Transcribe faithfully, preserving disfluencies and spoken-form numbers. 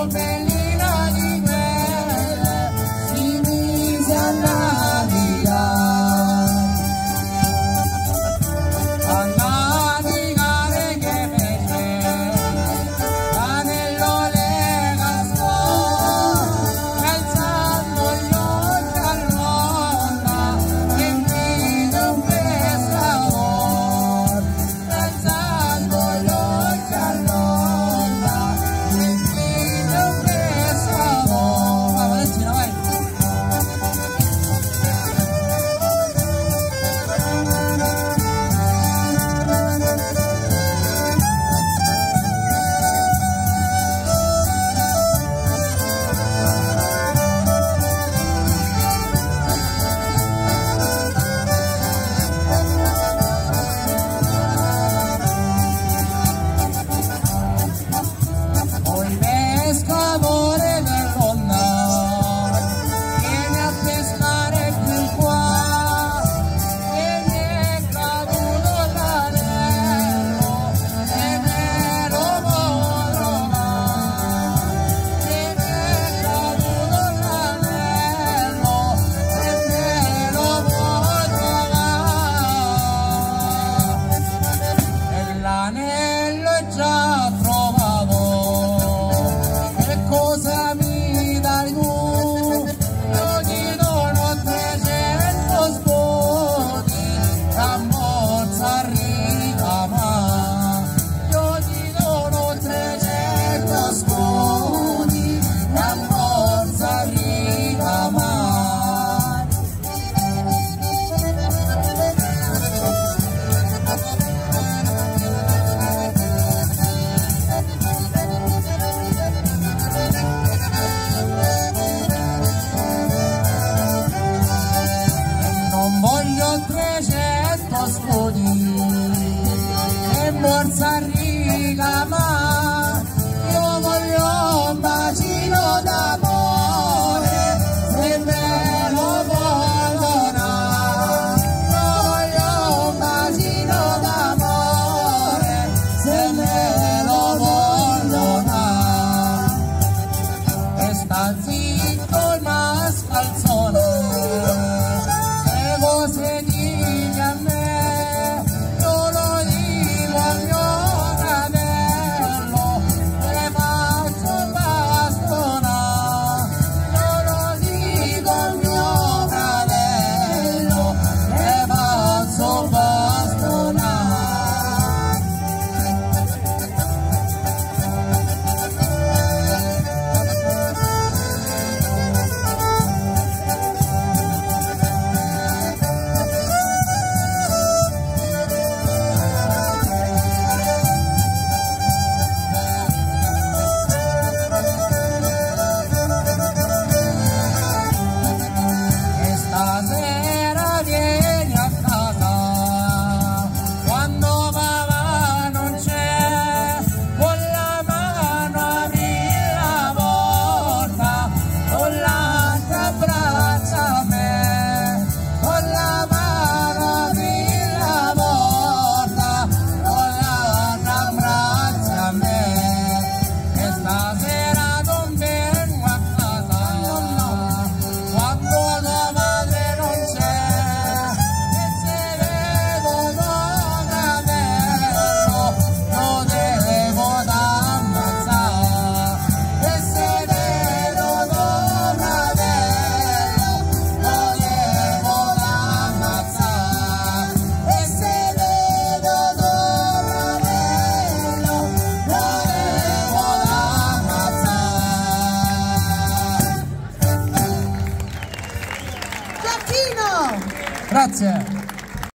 bellina di quelle si mise a navigare, a navigare che fece l'anello le cascò, alzando gli occhi all'onda e vide un pescatore, alzando gli occhi all'onda e vide un pescatore. Va, Valentina, vai! Poi il pescatore dell'onda viene a pescare più qua e mi è caduto l'anello e me lo può trovare, e mi è caduto l'anello e me lo può trovare, e l'anello è già trovato. Che cosa mi dai tu? Io ti dono trecento scudi da Monza a ricamare. Io ti dono trecento scudi da Monza a ricamare. Non voglio trecento scudi e borsa a ricamare, io voglio un bacino d'amore, se me lo puoi donare. Io voglio un bacino d'amore, se me lo puoi donare. E sta zitto il mascalzone, se cose dici a me, io lo dico al mio fratello, le faccio bastonare. Io lo dico al mio fratello, le faccio bastonare. E stasera vieni a casa, quando papà non c'è, con la mano apri la porta, con l'altra abbraccia me, con la mano apri la porta, con l'altra abbraccia me. E stasera non vengo a casa, quando tua madre non c'è, e se vedo tuo fratello lo devo d'ammazzare, e se vedo tuo fratello lo devo d'ammazzare, e se vedo tuo fratello lo devo d'ammazzare. Giacchino! Grazie.